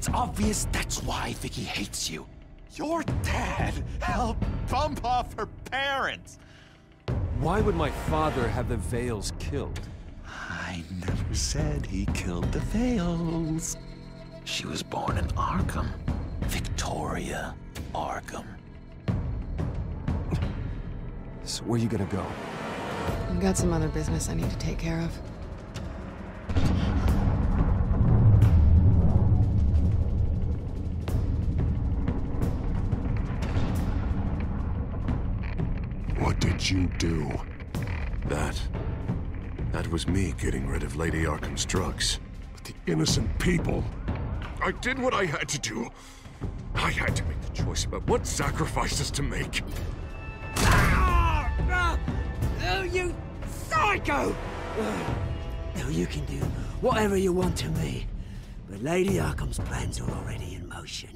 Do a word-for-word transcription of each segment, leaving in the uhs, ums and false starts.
It's obvious that's why Vicky hates you. Your dad helped bump off her parents. Why would my father have the Vales killed? I never said he killed the Vales. She was born in Arkham. Victoria Arkham. So where you gonna go? I've got some other business I need to take care of. What did you do? That... That was me getting rid of Lady Arkham's drugs. But the innocent people... I did what I had to do. I had to make the choice about what sacrifices to make. Ah! Ah! Oh, you psycho! Oh, now you can do whatever you want to me, but Lady Arkham's plans are already in motion.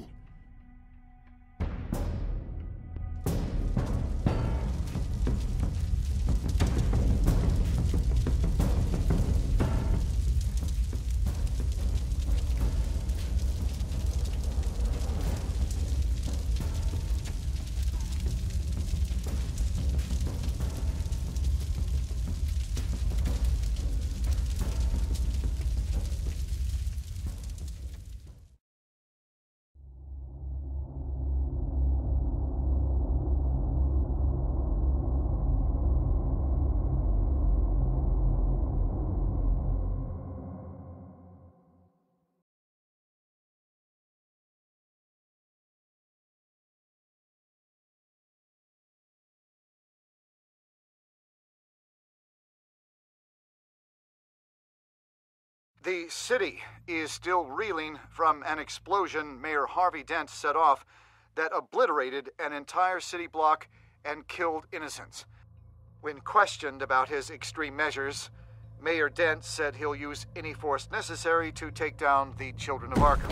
The city is still reeling from an explosion Mayor Harvey Dent set off that obliterated an entire city block and killed innocents. When questioned about his extreme measures, Mayor Dent said he'll use any force necessary to take down the children of Arkham.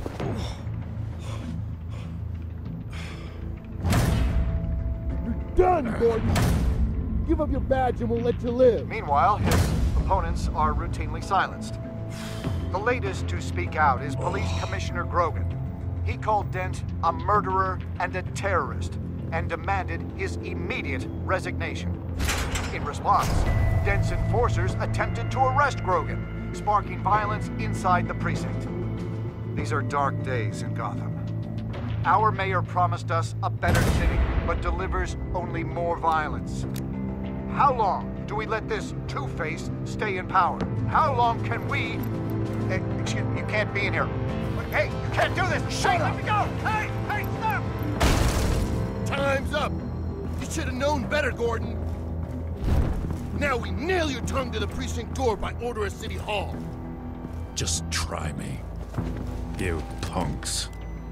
You're done, Gordon! Give up your badge and we'll let you live. Meanwhile, his opponents are routinely silenced. The latest to speak out is Police Commissioner Grogan. He called Dent a murderer and a terrorist and demanded his immediate resignation. In response, Dent's enforcers attempted to arrest Grogan, sparking violence inside the precinct. These are dark days in Gotham. Our mayor promised us a better city, but delivers only more violence. How long do we let this Two-Face stay in power? How long can we... Hey, excuse me, you can't be in here. Hey, you can't do this! Shut up! Let me go! Hey, hey, stop! Time's up! You should have known better, Gordon. Now we nail your tongue to the precinct door by order of City Hall. Just try me, you punks.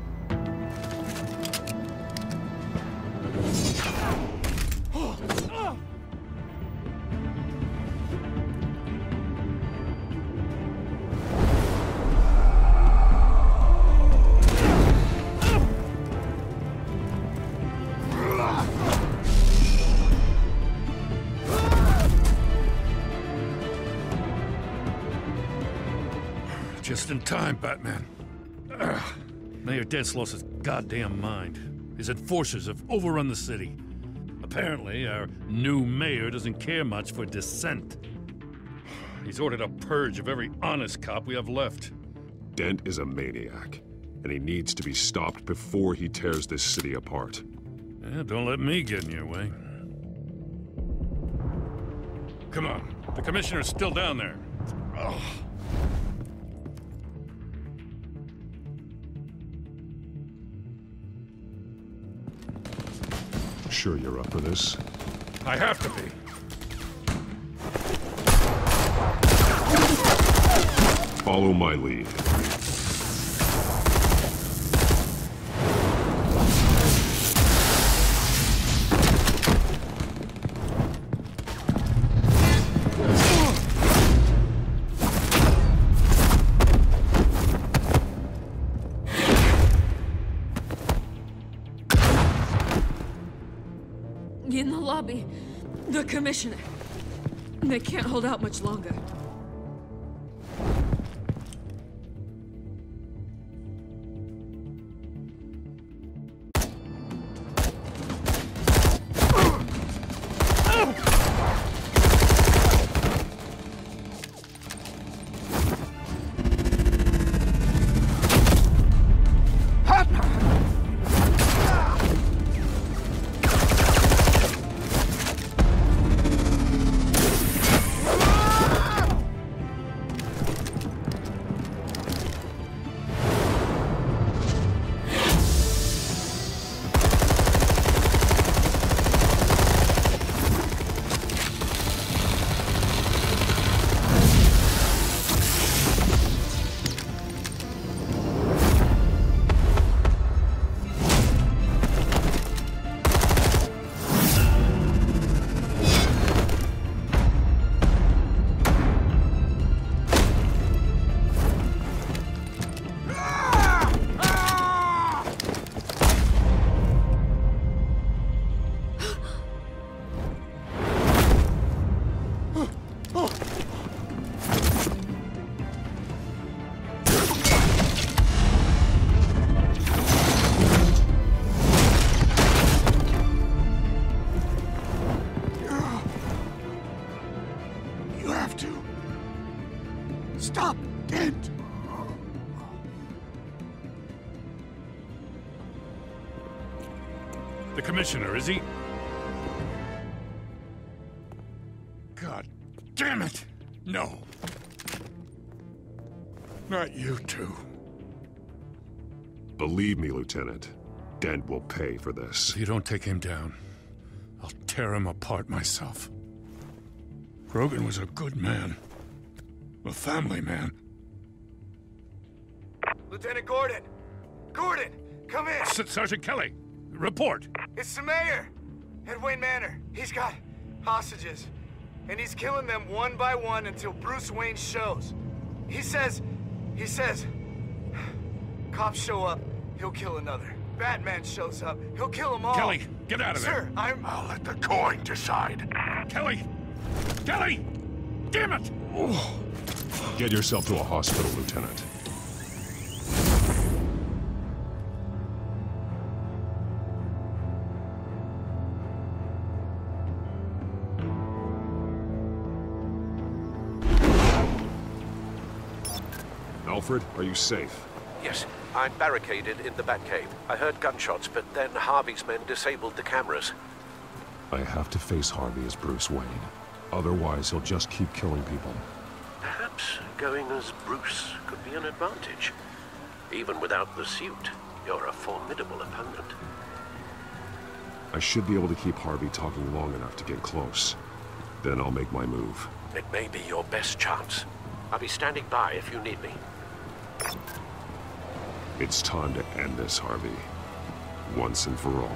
Just in time, Batman. Ugh. Mayor Dent's lost his goddamn mind. His enforcers have overrun the city. Apparently, our new mayor doesn't care much for dissent. He's ordered a purge of every honest cop we have left. Dent is a maniac, and he needs to be stopped before he tears this city apart. Yeah, don't let me get in your way. Come on, the commissioner's still down there. Ugh. Sure you're up for this? I have to be. Follow my lead. In the lobby, the commissioner. They can't hold out much longer. have to. Stop, Dent! The commissioner, is he? God damn it! No. Not you two. Believe me, Lieutenant. Dent will pay for this. If you don't take him down, I'll tear him apart myself. Grogan was a good man. A family man. Lieutenant Gordon! Gordon! Come in! S Sergeant Kelly! Report! It's the mayor! At Wayne Manor. He's got hostages. And he's killing them one by one until Bruce Wayne shows. He says... He says... Cops show up, he'll kill another. Batman shows up, he'll kill them all. Kelly, get out of there! Sir, I'm... I'll let the coin decide. Kelly! Kelly! Damn it! Oh. Get yourself to a hospital, Lieutenant. Alfred, are you safe? Yes, I'm barricaded in the Batcave. I heard gunshots, but then Harvey's men disabled the cameras. I have to face Harvey as Bruce Wayne. Otherwise, he'll just keep killing people. Perhaps going as Bruce could be an advantage. Even without the suit, you're a formidable opponent. I should be able to keep Harvey talking long enough to get close. Then I'll make my move. It may be your best chance. I'll be standing by if you need me. It's time to end this, Harvey. Once and for all.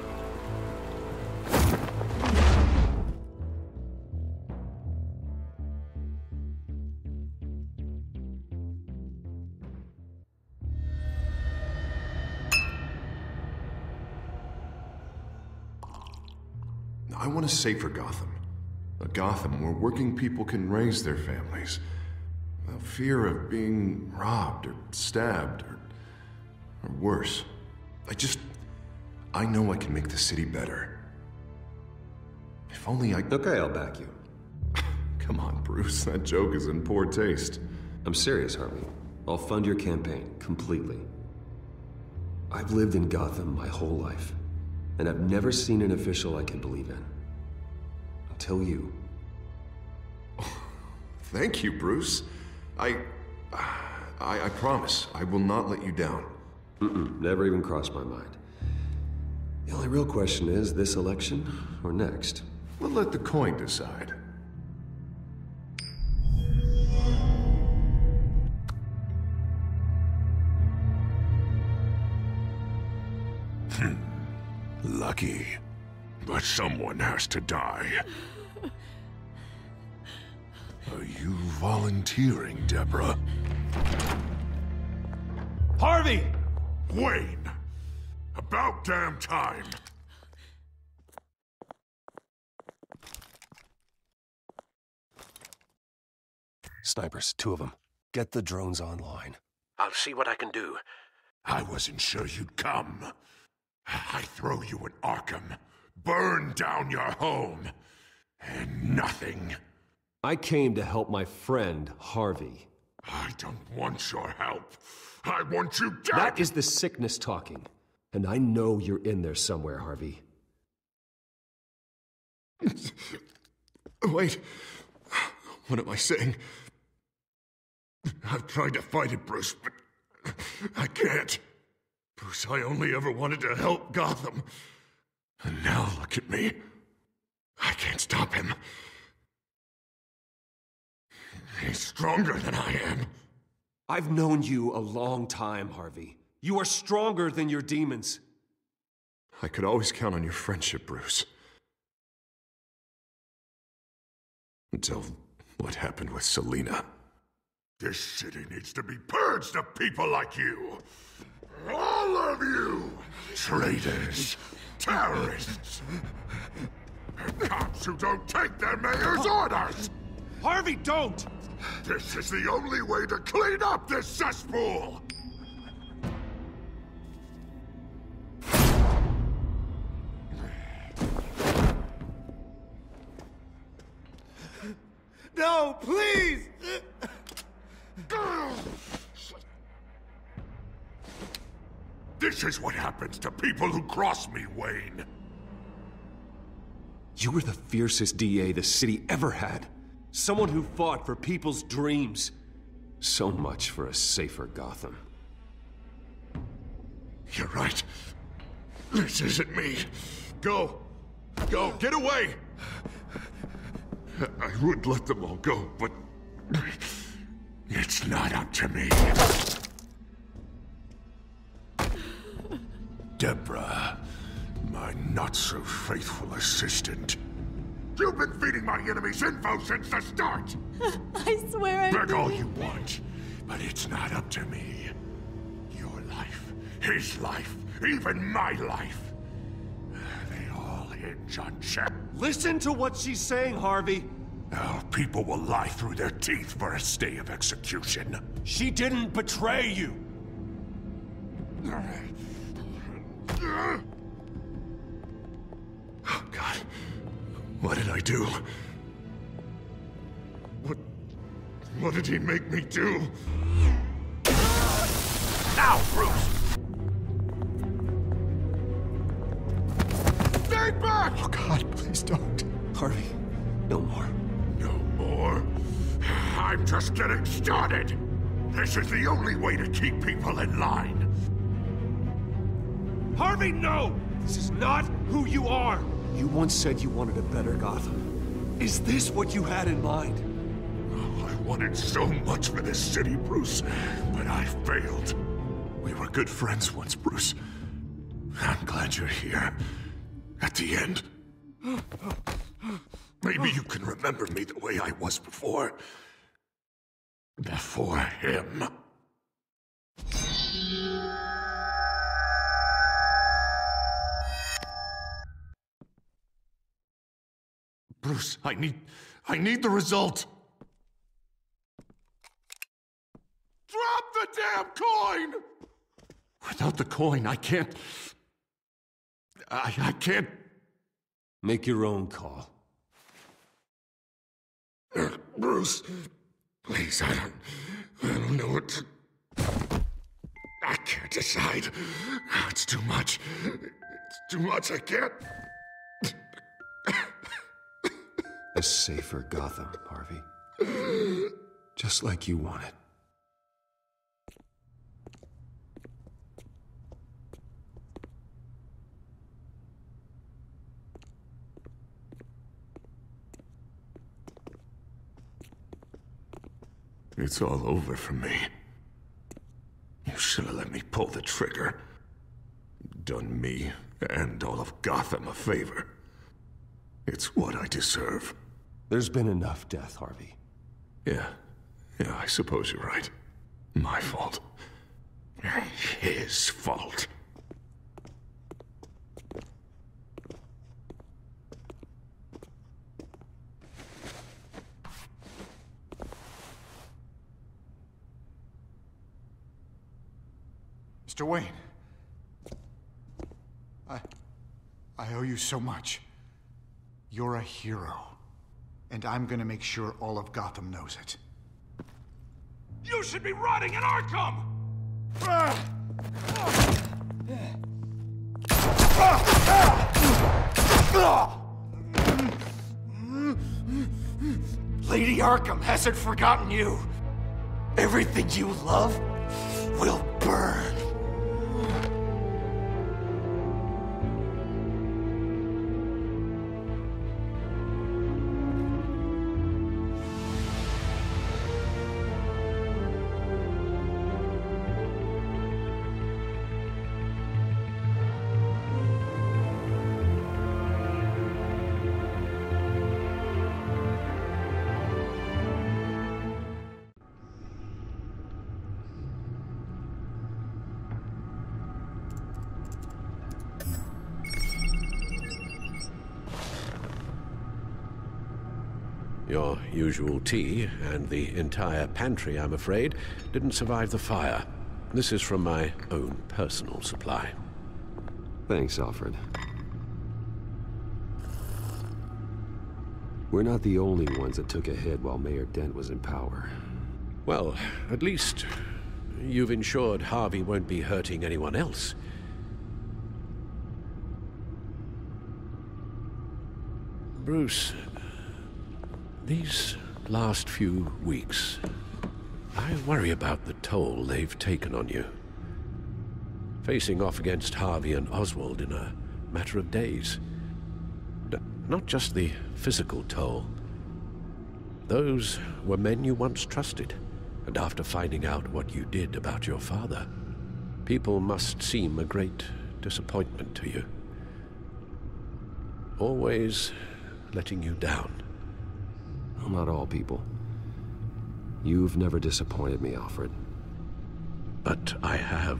I want a safer Gotham. A Gotham where working people can raise their families. Without fear of being robbed or stabbed or, or worse. I just... I know I can make the city better. If only I... Okay, I'll back you. Come on, Bruce. That joke is in poor taste. I'm serious, Harvey. I'll fund your campaign, completely. I've lived in Gotham my whole life, and I've never seen an official I can believe in. Until you. Thank you, Bruce. I... I, I promise, I will not let you down. Mm-mm, never even crossed my mind. The only real question is, this election or next? We'll let the coin decide. Hmm. Lucky. But someone has to die. Are you volunteering, Deborah? Harvey! Wayne! About damn time! Snipers, two of them. Get the drones online. I'll see what I can do. I wasn't sure you'd come. I throw you in Arkham, burn down your home, and nothing. I came to help my friend, Harvey. I don't want your help. I want you dead! That is the sickness talking. And I know you're in there somewhere, Harvey. Wait. What am I saying? I've tried to fight it, Bruce, but I can't. Bruce, I only ever wanted to help Gotham. And now look at me. I can't stop him. He's stronger than I am. I've known you a long time, Harvey. You are stronger than your demons. I could always count on your friendship, Bruce. Until what happened with Selina. This city needs to be purged of people like you. All of you! Traitors, terrorists, and cops who don't take their mayor's orders! Harvey, don't! This is the only way to clean up this cesspool! No, please! This is what happens to people who cross me, Wayne. You were the fiercest D A the city ever had. Someone who fought for people's dreams. So much for a safer Gotham. You're right. This isn't me. Go. Go. Get away. I would let them all go, but it's not up to me. Deborah, my not-so-faithful assistant. You've been feeding my enemies info since the start! I swear I Beg did. all you want, but it's not up to me. Your life, his life, even my life. They all hinge on Shep. Listen to what she's saying, Harvey. Now, people will lie through their teeth for a stay of execution. She didn't betray you. Oh, God. What did I do? What... What did he make me do? Now, Bruce! Stay back! Oh, God, please don't. Harvey, no more. No more? I'm just getting started! This is the only way to keep people in line. Harvey, no! This is not who you are! You once said you wanted a better Gotham. Is this what you had in mind? Oh, I wanted so much for this city, Bruce, but I failed. We were good friends once, Bruce. I'm glad you're here. At the end. Maybe you can remember me the way I was before. Before him. Bruce, I need... I need the result. Drop the damn coin! Without the coin, I can't... I, I can't... Make your own call. Uh, Bruce, please, I don't... I don't know what to... I can't decide. It's too much. It's too much, I can't... A safer Gotham, Harvey. Just like you wanted. It's all over for me. You should have let me pull the trigger. Done me and all of Gotham a favor. It's what I deserve. There's been enough death, Harvey. Yeah. Yeah, I suppose you're right. My fault. His fault. Mister Wayne. I... I owe you so much. You're a hero. And I'm gonna make sure all of Gotham knows it. You should be rotting in Arkham! Lady Arkham hasn't forgotten you. Everything you love will burn. Your usual tea, and the entire pantry, I'm afraid, didn't survive the fire. This is from my own personal supply. Thanks, Alfred. We're not the only ones that took a hit while Mayor Dent was in power. Well, at least you've ensured Harvey won't be hurting anyone else. Bruce, these last few weeks, I worry about the toll they've taken on you. Facing off against Harvey and Oswald in a matter of days. D- not just the physical toll. Those were men you once trusted, and after finding out what you did about your father, people must seem a great disappointment to you. Always letting you down. Well, not all people. You've never disappointed me, Alfred. But I have.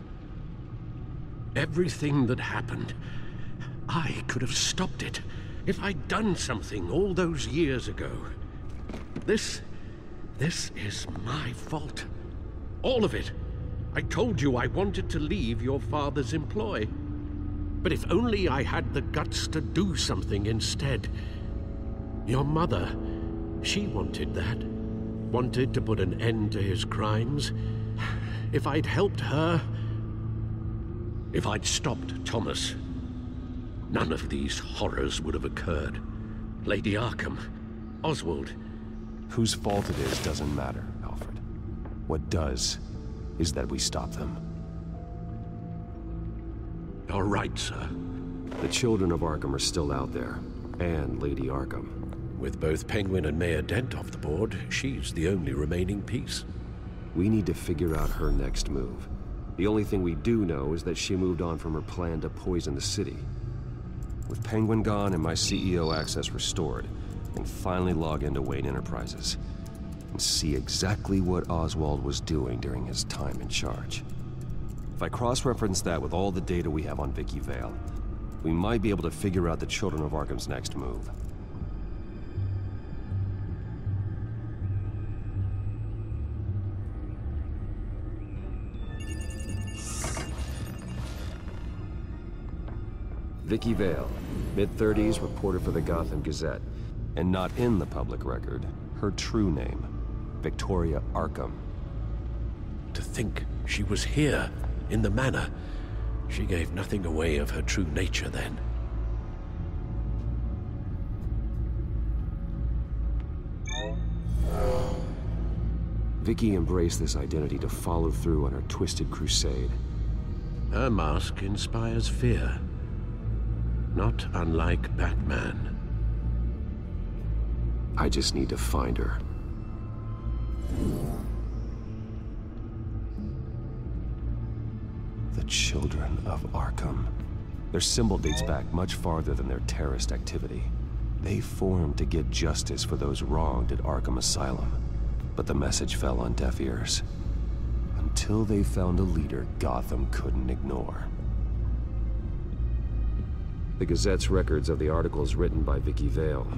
Everything that happened, I could have stopped it if I'd done something all those years ago. This... this is my fault. All of it. I told you I wanted to leave your father's employ. But if only I had the guts to do something instead. Your mother, she wanted that. Wanted to put an end to his crimes. If I'd helped her... If I'd stopped Thomas, none of these horrors would have occurred. Lady Arkham, Oswald. Whose fault it is doesn't matter, Alfred. What does is that we stop them. All right, sir. The children of Arkham are still out there, and Lady Arkham. With both Penguin and Mayor Dent off the board, she's the only remaining piece. We need to figure out her next move. The only thing we do know is that she moved on from her plan to poison the city. With Penguin gone and my C E O access restored, I can finally log into Wayne Enterprises and see exactly what Oswald was doing during his time in charge. If I cross-reference that with all the data we have on Vicky Vale, we might be able to figure out the Children of Arkham's next move. Vicky Vale, mid thirties, reporter for the Gotham Gazette, and not in the public record, her true name, Victoria Arkham. To think she was here, in the manor. She gave nothing away of her true nature then. Vicky embraced this identity to follow through on her twisted crusade. Her mask inspires fear. Not unlike Batman. I just need to find her. The Children of Arkham. Their symbol dates back much farther than their terrorist activity. They formed to get justice for those wronged at Arkham Asylum. But the message fell on deaf ears. Until they found a leader Gotham couldn't ignore. The Gazette's records of the articles written by Vicky Vale.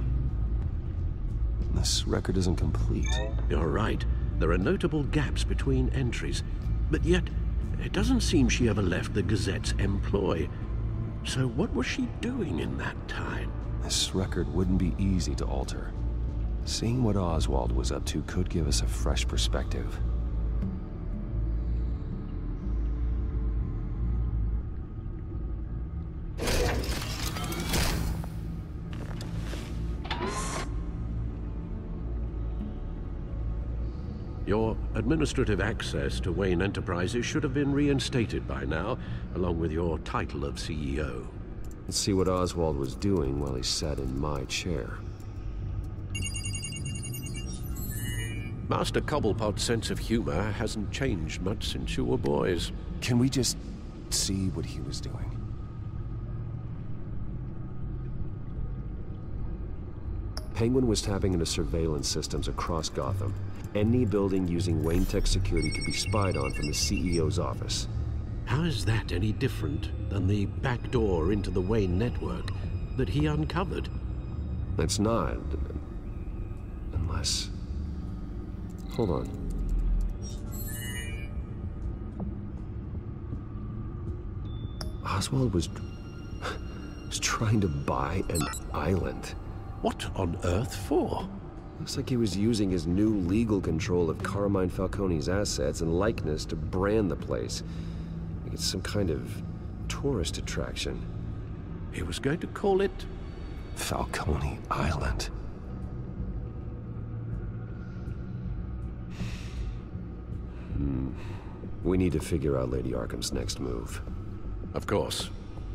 This record isn't complete. You're right. There are notable gaps between entries. But yet, it doesn't seem she ever left the Gazette's employ. So what was she doing in that time? This record wouldn't be easy to alter. Seeing what Oswald was up to could give us a fresh perspective. Your administrative access to Wayne Enterprises should have been reinstated by now, along with your title of C E O. Let's see what Oswald was doing while he sat in my chair. Master Cobblepot's sense of humor hasn't changed much since you were boys. Can we just see what he was doing? Penguin was tapping into surveillance systems across Gotham. Any building using Wayne Tech security could be spied on from the C E O's office. How is that any different than the back door into the Wayne network that he uncovered? That's not. Unless... Hold on. Oswald was... was trying to buy an island. What on earth for? Looks like he was using his new legal control of Carmine Falcone's assets and likeness to brand the place. Like it's some kind of tourist attraction. He was going to call it Falcone Island. Hmm. We need to figure out Lady Arkham's next move. Of course.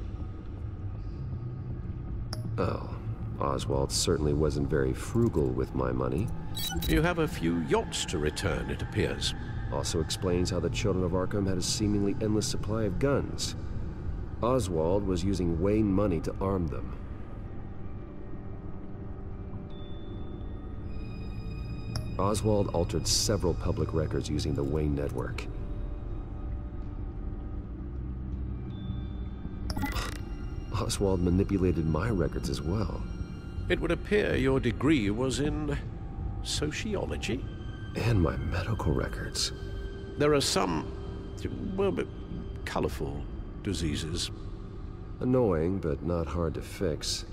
Oh. Oswald certainly wasn't very frugal with my money. You have a few yachts to return, it appears. Also explains how the Children of Arkham had a seemingly endless supply of guns. Oswald was using Wayne money to arm them. Oswald altered several public records using the Wayne network. Oswald manipulated my records as well. It would appear your degree was in sociology? And my medical records. There are some, well, but colorful diseases. Annoying, but not hard to fix.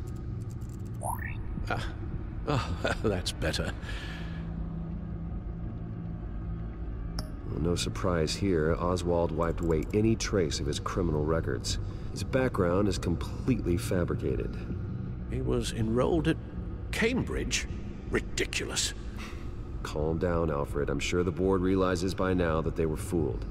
Ah, oh, that's better. Well, no surprise here, Oswald wiped away any trace of his criminal records. His background is completely fabricated. He was enrolled at Cambridge? Ridiculous. Calm down, Alfred. I'm sure the board realizes by now that they were fooled.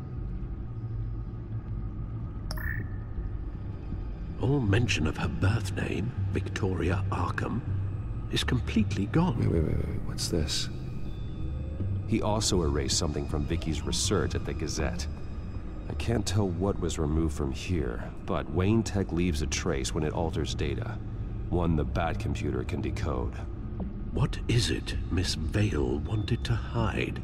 All mention of her birth name, Victoria Arkham, is completely gone. Wait, wait, wait, wait. What's this? He also erased something from Vicky's research at the Gazette. I can't tell what was removed from here, but Wayne Tech leaves a trace when it alters data. One the Bat computer can decode. What is it Miss Vale wanted to hide?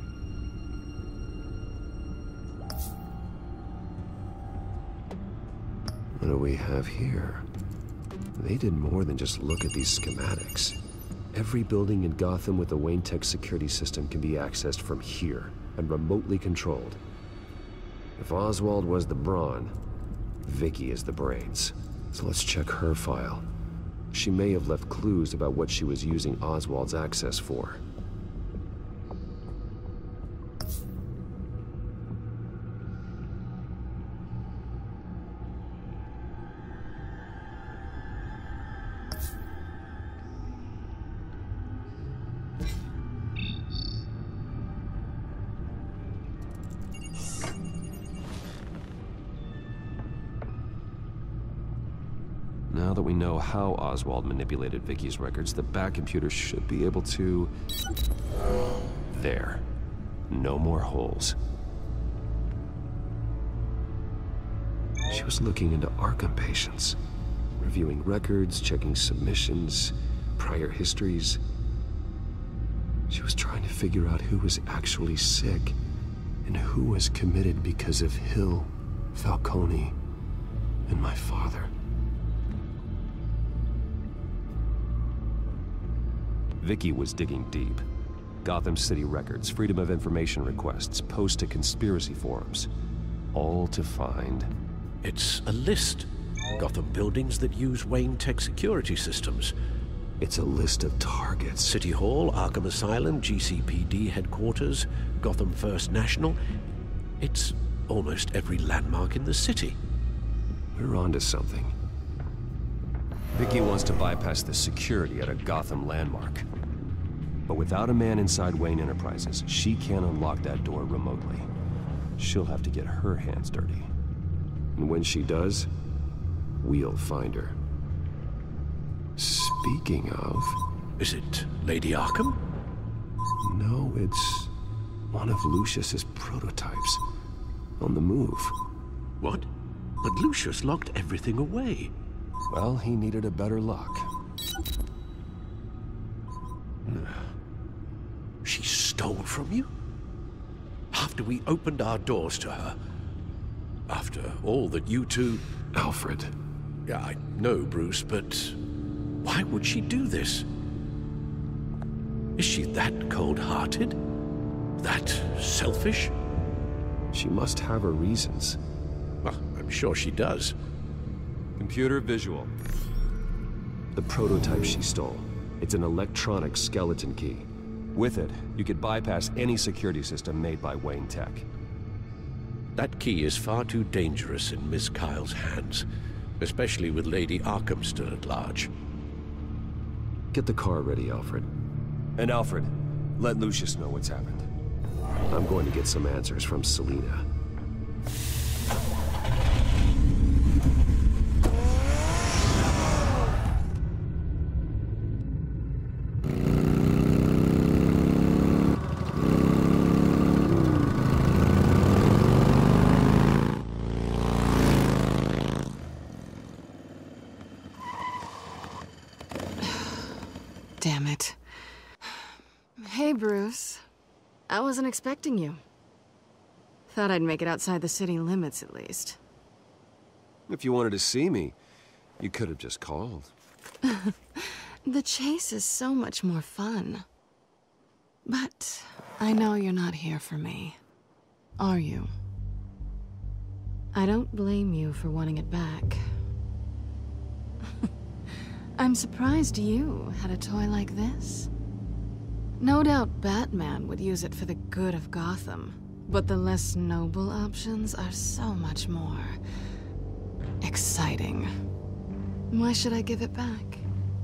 What do we have here? They did more than just look at these schematics. Every building in Gotham with the Wayne Tech security system can be accessed from here and remotely controlled. If Oswald was the brawn, Vicky is the brains. So let's check her file. She may have left clues about what she was using Oswald's access for. Now that we know how Oswald manipulated Vicky's records, the Bat computer should be able to... There. No more holes. She was looking into Arkham patients, reviewing records, checking submissions, prior histories. She was trying to figure out who was actually sick and who was committed because of Hill, Falcone, and my father. Vicky was digging deep. Gotham City records, Freedom of Information requests, posts to conspiracy forums. All to find... It's a list. Gotham buildings that use Wayne Tech security systems. It's a list of targets. City Hall, Arkham Asylum, G C P D headquarters, Gotham First National. It's almost every landmark in the city. We're onto something. Vicky wants to bypass the security at a Gotham landmark. But without a man inside Wayne Enterprises, she can't unlock that door remotely. She'll have to get her hands dirty. And when she does, we'll find her. Speaking of... Is it Lady Arkham? No, it's one of Lucius's prototypes. On the move. What? But Lucius locked everything away. Well, he needed a better lock. She stole from you? After we opened our doors to her? After all that you two... Alfred. Yeah, I know, Bruce, but why would she do this? Is she that cold-hearted? That selfish? She must have her reasons. Well, I'm sure she does. Computer visual. The prototype she stole. It's an electronic skeleton key. With it, you could bypass any security system made by Wayne Tech. That key is far too dangerous in Miss Kyle's hands, especially with Lady Arkham still at large. Get the car ready, Alfred. And Alfred, let Lucius know what's happened. I'm going to get some answers from Selina. Damn it. Hey, Bruce. I wasn't expecting you. Thought I'd make it outside the city limits, at least. If you wanted to see me, you could have just called. The chase is so much more fun. But I know you're not here for me. Are you? I don't blame you for wanting it back. I'm surprised you had a toy like this. No doubt Batman would use it for the good of Gotham, but the less noble options are so much more exciting. Why should I give it back?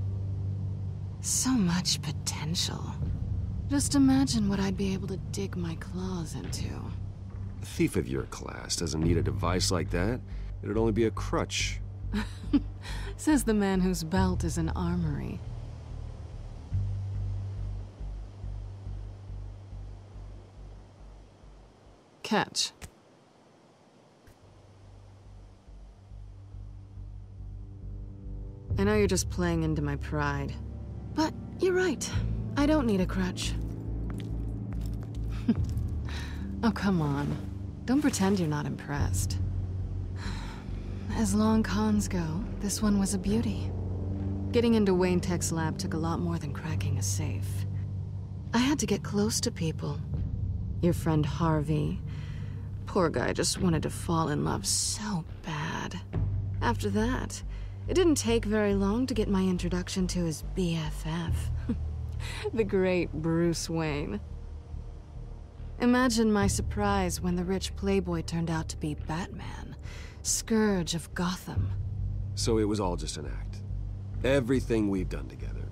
So much potential. Just imagine what I'd be able to dig my claws into. A thief of your class doesn't need a device like that. It'd only be a crutch. Says the man whose belt is an armory. Catch. I know you're just playing into my pride, but you're right. I don't need a crutch. Oh, come on. Don't pretend you're not impressed. As long cons go, this one was a beauty. Getting into Wayne Tech's lab took a lot more than cracking a safe. I had to get close to people. Your friend Harvey. Poor guy just wanted to fall in love so bad. After that, it didn't take very long to get my introduction to his B F F. The great Bruce Wayne. Imagine my surprise when the rich playboy turned out to be Batman. Scourge of Gotham. So it was all just an act. Everything we've done together.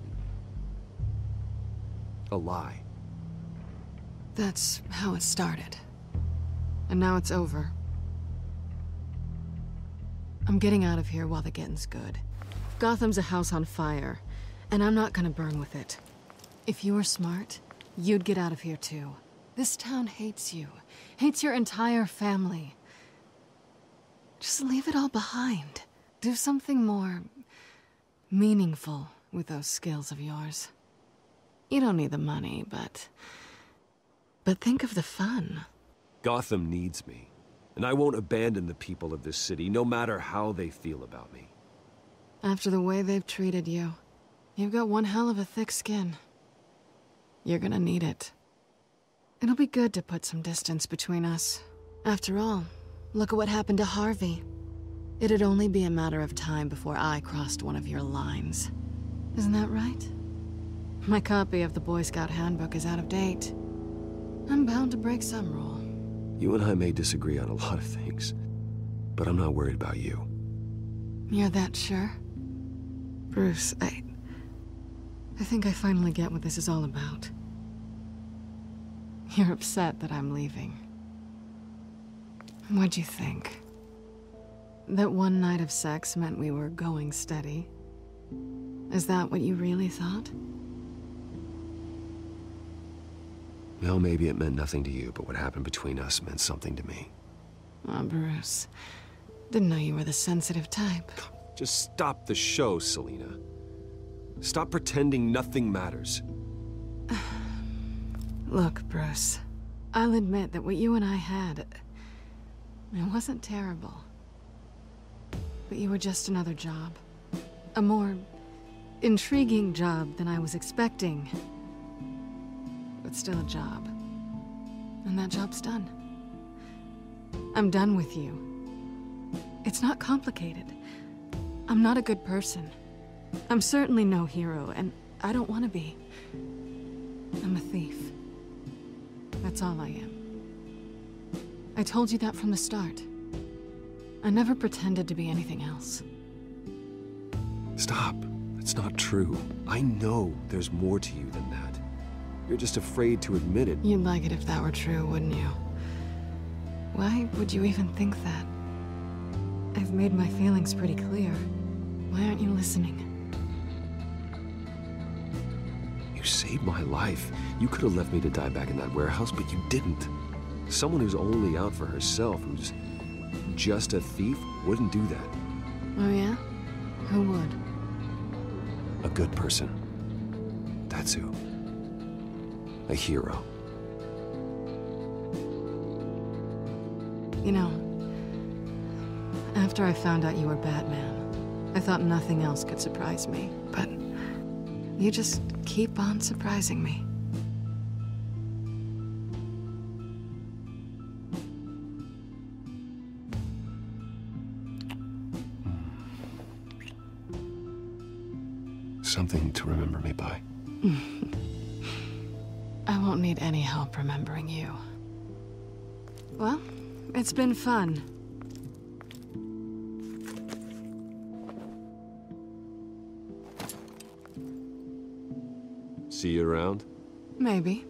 A lie. That's how it started. And now it's over. I'm getting out of here while the getting's good. Gotham's a house on fire, and I'm not gonna burn with it. If you were smart, you'd get out of here too. This town hates you. Hates your entire family. Just leave it all behind. Do something more meaningful with those skills of yours. You don't need the money, but... But think of the fun. Gotham needs me, and I won't abandon the people of this city, no matter how they feel about me. After the way they've treated you, you've got one hell of a thick skin. You're gonna need it. It'll be good to put some distance between us. After all, look at what happened to Harvey. It'd only be a matter of time before I crossed one of your lines. Isn't that right? My copy of the Boy Scout Handbook is out of date. I'm bound to break some rule. You and I may disagree on a lot of things, but I'm not worried about you. You're that sure? Bruce, I... I think I finally get what this is all about. You're upset that I'm leaving. What'd you think? That one night of sex meant we were going steady? Is that what you really thought? Well, maybe it meant nothing to you, but what happened between us meant something to me. Oh, Bruce. Didn't know you were the sensitive type. Just stop the show, Selina. Stop pretending nothing matters. Look, Bruce. I'll admit that what you and I had... It wasn't terrible. But you were just another job. A more intriguing job than I was expecting. But still a job. And that job's done. I'm done with you. It's not complicated. I'm not a good person. I'm certainly no hero, and I don't want to be. I'm a thief. That's all I am. I told you that from the start. I never pretended to be anything else. Stop. It's not true. I know there's more to you than that. You're just afraid to admit it. You'd like it if that were true, wouldn't you? Why would you even think that? I've made my feelings pretty clear. Why aren't you listening? You saved my life. You could have left me to die back in that warehouse, but you didn't. Someone who's only out for herself, who's just a thief, wouldn't do that. Oh yeah? Who would? A good person. That's who. A hero. You know, after I found out you were Batman, I thought nothing else could surprise me, but you just keep on surprising me. Something to remember me by. I won't need any help remembering you. Well, it's been fun. See you around? Maybe.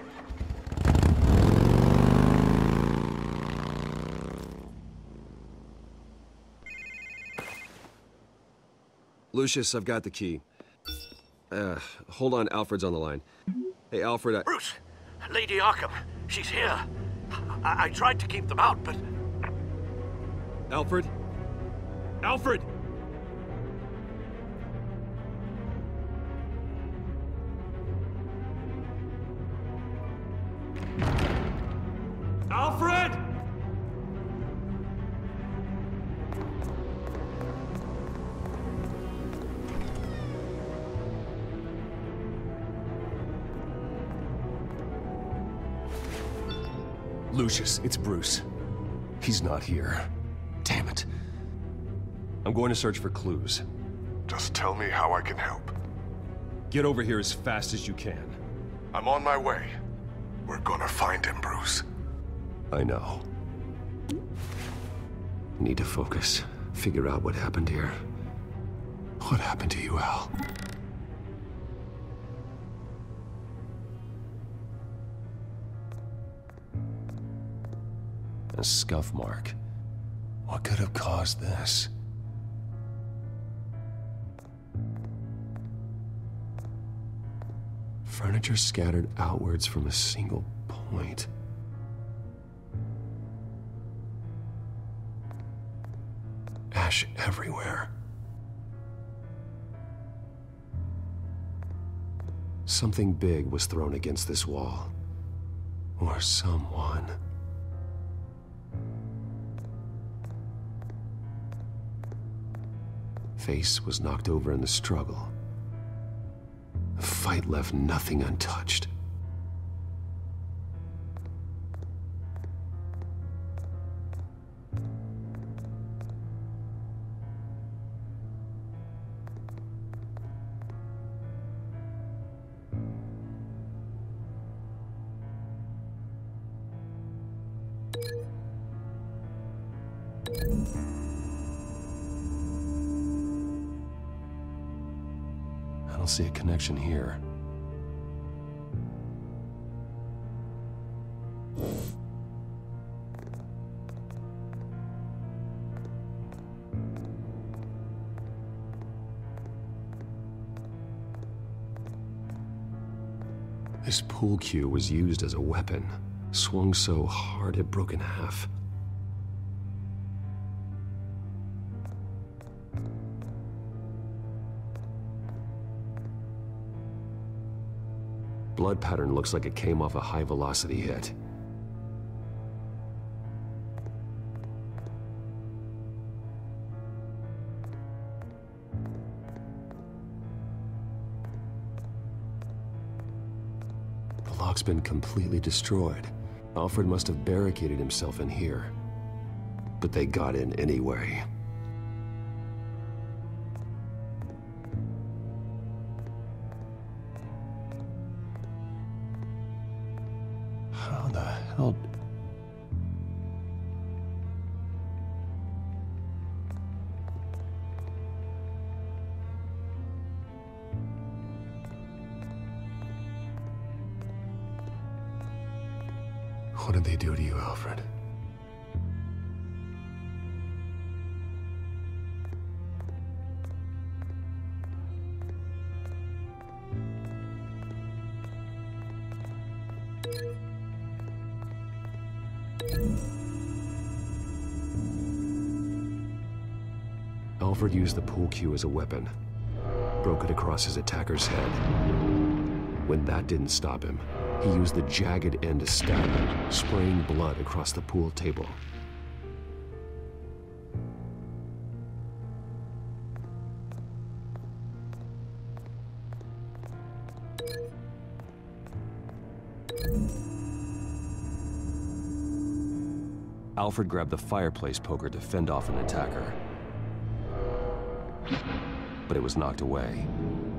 Lucius, I've got the key. Uh, hold on, Alfred's on the line. Hey, Alfred, I... Bruce! Lady Arkham, she's here. I, I tried to keep them out, but... Alfred? Alfred! Alfred! Lucius, it's Bruce. He's not here. Damn it. I'm going to search for clues. Just tell me how I can help. Get over here as fast as you can. I'm on my way. We're gonna find him, Bruce. I know. Need to focus. Figure out what happened here. What happened to you, Al? A scuff mark. What could have caused this? Furniture scattered outwards from a single point. Ash everywhere. Something big was thrown against this wall. Or someone. Face was knocked over in the struggle. The fight left nothing untouched. I don't see a connection here. This pool cue was used as a weapon, swung so hard it broke in half. Blood pattern looks like it came off a high-velocity hit. The lock's been completely destroyed. Alfred must have barricaded himself in here. But they got in anyway. How the hell... What did they do to you, Alfred? Alfred used the pool cue as a weapon, broke it across his attacker's head. When that didn't stop him, he used the jagged end to stab him, spraying blood across the pool table. Alfred grabbed the fireplace poker to fend off an attacker, but it was knocked away.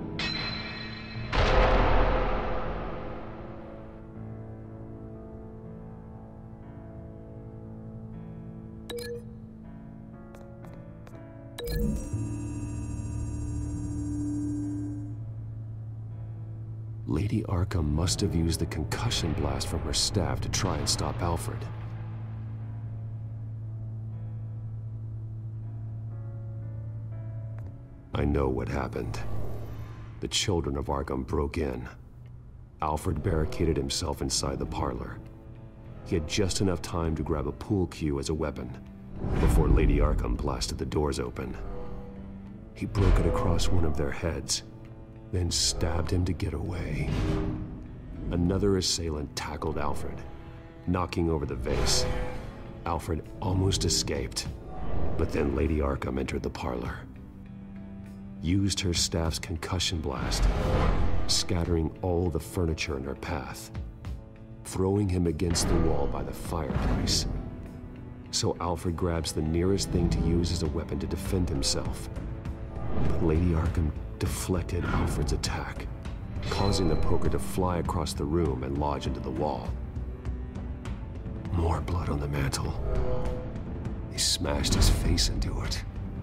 Lady Arkham must have used the concussion blast from her staff to try and stop Alfred. I know what happened. The children of Arkham broke in. Alfred barricaded himself inside the parlor. He had just enough time to grab a pool cue as a weapon before Lady Arkham blasted the doors open. He broke it across one of their heads, then stabbed him to get away. Another assailant tackled Alfred, knocking over the vase. Alfred almost escaped, but then Lady Arkham entered the parlor, used her staff's concussion blast, scattering all the furniture in her path, throwing him against the wall by the fireplace. So Alfred grabs the nearest thing to use as a weapon to defend himself. But Lady Arkham deflected Alfred's attack, causing the poker to fly across the room and lodge into the wall. More blood on the mantel. They smashed his face into it.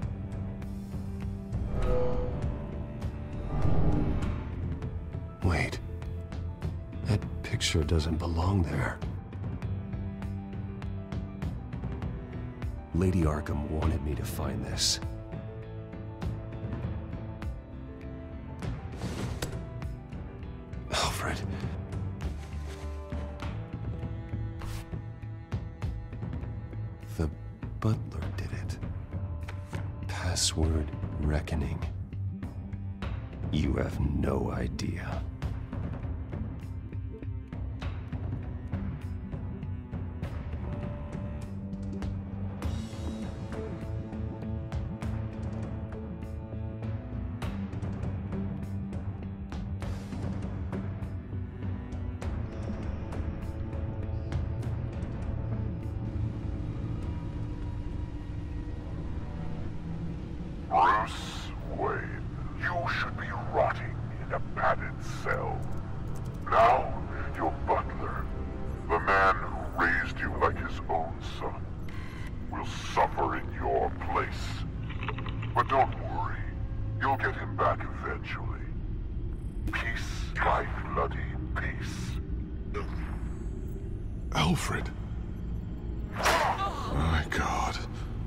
Wait. That picture doesn't belong there. Lady Arkham wanted me to find this. Alfred. The butler did it. Password reckoning. You have no idea. Bruce Wayne, you should be rotting in a padded cell. Now, your butler, the man who raised you like his own son, will suffer in your place. But don't worry, you'll get him back eventually. Peace by bloody peace. Alfred. My God.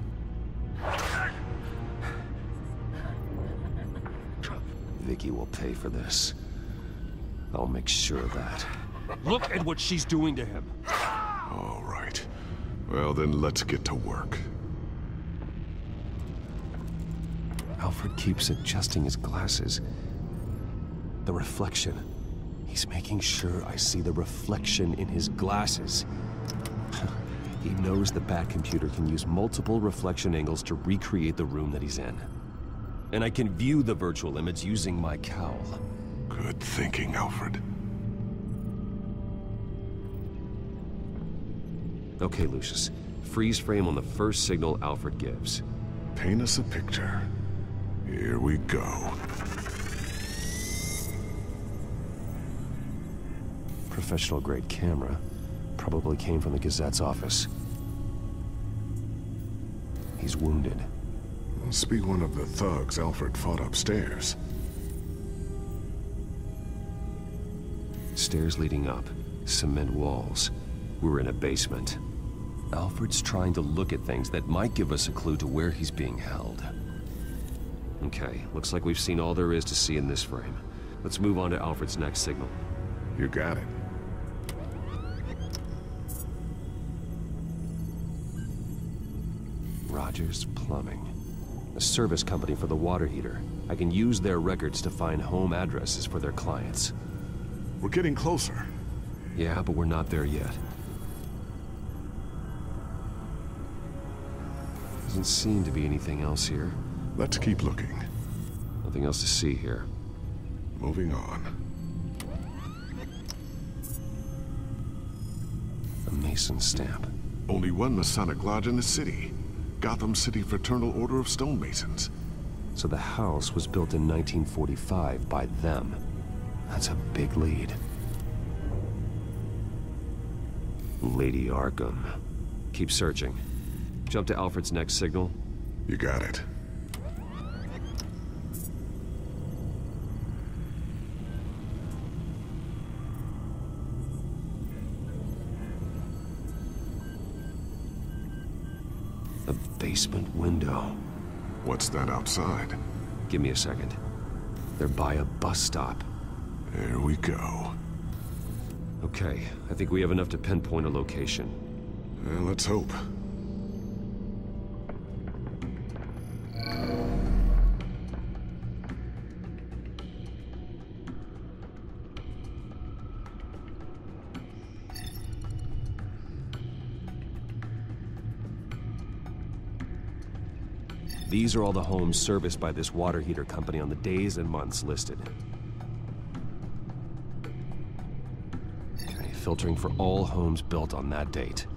Vicky will pay for this. I'll make sure of that. Look at what she's doing to him. All right. Well, then let's get to work. Alfred keeps adjusting his glasses. The reflection. He's making sure I see the reflection in his glasses. He knows the Batcomputer can use multiple reflection angles to recreate the room that he's in. And I can view the virtual image using my cowl. Good thinking, Alfred. Okay, Lucius. Freeze frame on the first signal Alfred gives. Paint us a picture. Here we go. Professional grade camera. Probably came from the Gazette's office. He's wounded. Must be one of the thugs Alfred fought upstairs. Stairs leading up. Cement walls. We're in a basement. Alfred's trying to look at things that might give us a clue to where he's being held. Okay, looks like we've seen all there is to see in this frame. Let's move on to Alfred's next signal. You got it. Rogers Plumbing. A service company for the water heater. I can use their records to find home addresses for their clients. We're getting closer. Yeah, but we're not there yet. Doesn't seem to be anything else here. Let's keep looking. Nothing else to see here. Moving on. A Mason stamp. Only one Masonic lodge in the city. Gotham City Fraternal Order of Stonemasons. So the house was built in nineteen forty-five by them. That's a big lead. Lady Arkham. Keep searching. Jump to Alfred's next signal. You got it. A basement window. What's that outside? Give me a second. They're by a bus stop. There we go. Okay, I think we have enough to pinpoint a location. Well, let's hope. These are all the homes serviced by this water heater company on the days and months listed. Okay, filtering for all homes built on that date.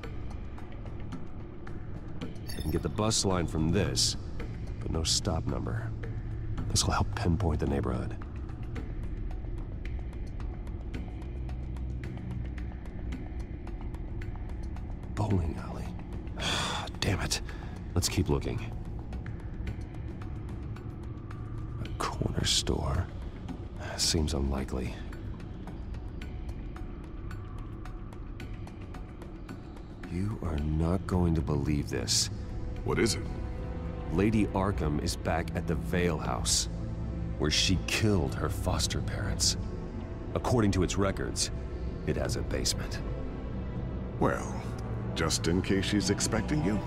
I can get the bus line from this, but no stop number. This will help pinpoint the neighborhood. Bowling alley. Damn it. Let's keep looking. Corner store. Seems unlikely. You are not going to believe this. What is it? Lady Arkham is back at the Vale House, where she killed her foster parents. According to its records, it has a basement. Well, just in case she's expecting you?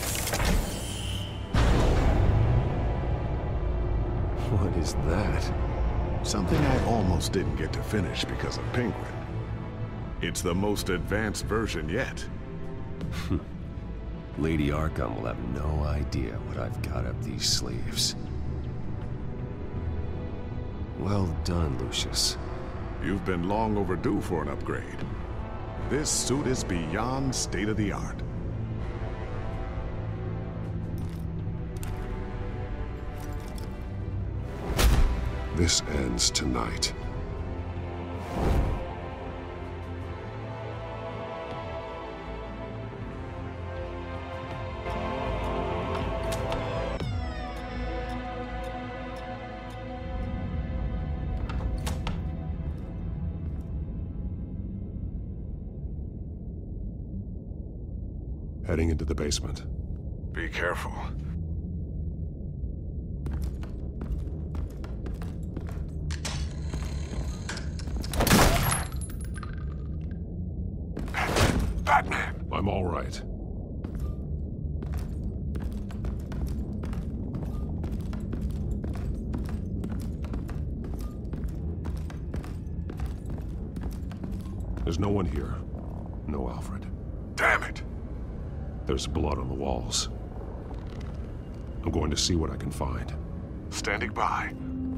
What is that? Something I almost didn't get to finish because of Penguin. It's the most advanced version yet. Lady Arkham will have no idea what I've got up these sleeves. Well done, Lucius. You've been long overdue for an upgrade. This suit is beyond state-of-the-art. This ends tonight. Heading into the basement. Be careful. Batman! I'm all right. There's no one here. No Alfred. Damn it! There's blood on the walls. I'm going to see what I can find. Standing by.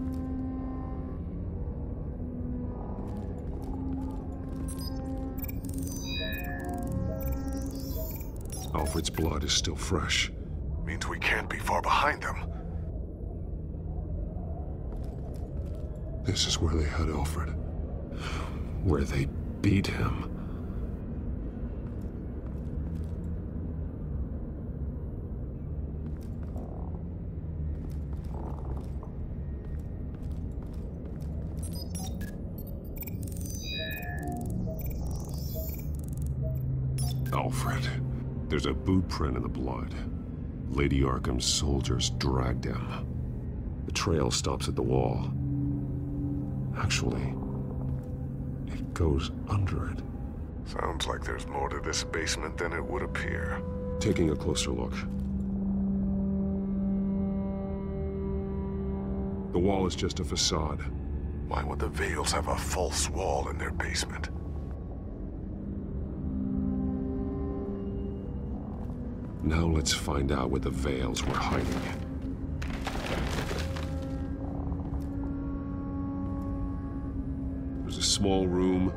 Alfred's blood is still fresh. Means we can't be far behind them. This is where they had Alfred. Where they beat him. Alfred, there's a boot print in the blood. Lady Arkham's soldiers dragged him. The trail stops at the wall. Actually, it goes under it. Sounds like there's more to this basement than it would appear. Taking a closer look. The wall is just a facade. Why would the Vales have a false wall in their basement? Now let's find out where the Vales were hiding. There's a small room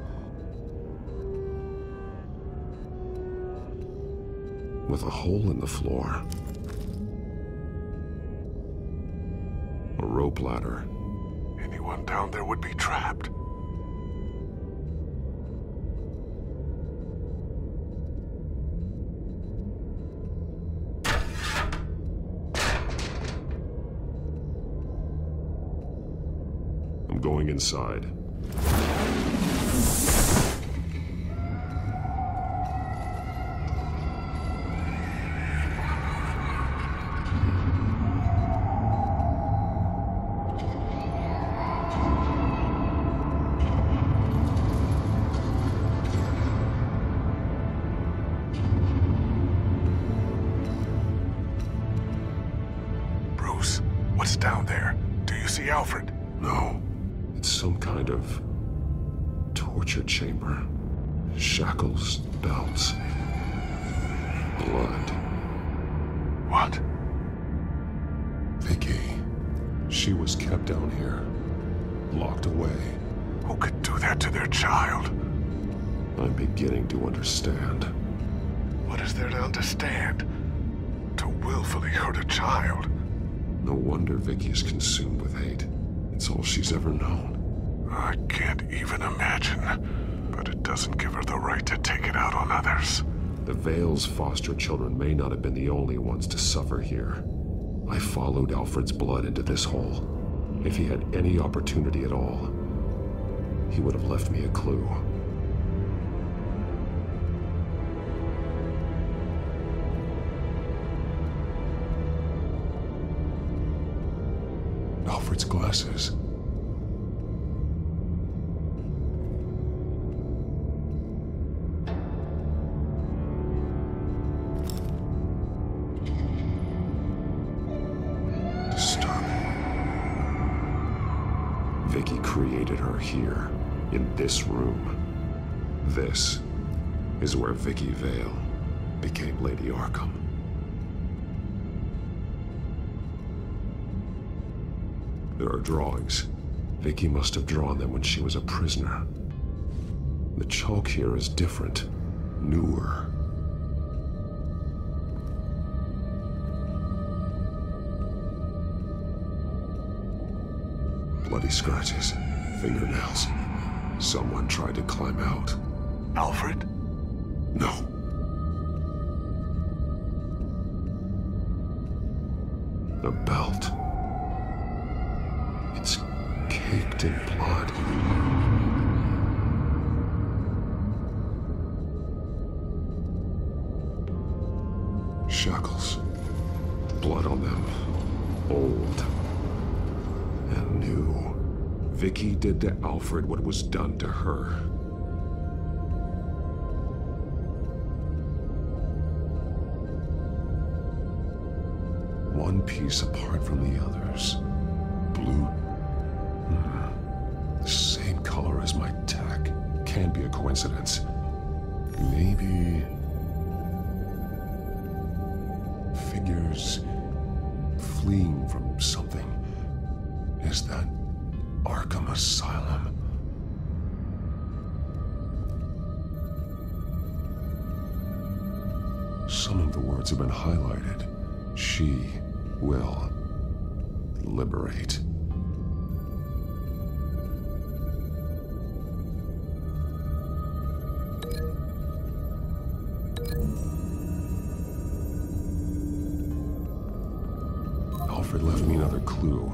with a hole in the floor. A rope ladder. Anyone down there would be trapped. I'm going inside. Bruce, what's down there? Do you see Alfred? No. It's some kind of torture chamber. Shackles, belts, blood. What? Vicky. She was kept down here, locked away. Who could do that to their child? I'm beginning to understand. What is there to understand? To willfully hurt a child? No wonder Vicky is consumed with hate. It's all she's ever known. I can't even imagine. But it doesn't give her the right to take it out on others. The Vale's foster children may not have been the only ones to suffer here. I followed Alfred's blood into this hole. If he had any opportunity at all, he would have left me a clue. Alfred's glasses. Vicky created her here, in this room. This is where Vicky Vale became Lady Arkham. There are drawings. Vicky must have drawn them when she was a prisoner. The chalk here is different, newer. Bloody scratches, fingernails. Someone tried to climb out. Alfred? No. A belt. It's caked in blood. Shackles. Blood on them. Old. And new. Vicky did to Alfred what was done to her. One piece apart from the others. Blue. Hmm. The same color as my tech. Can't be a coincidence. Maybe... figures fleeing from something. Is that Arkham Asylum? Some of the words have been highlighted. She will liberate. Alfred left me another clue.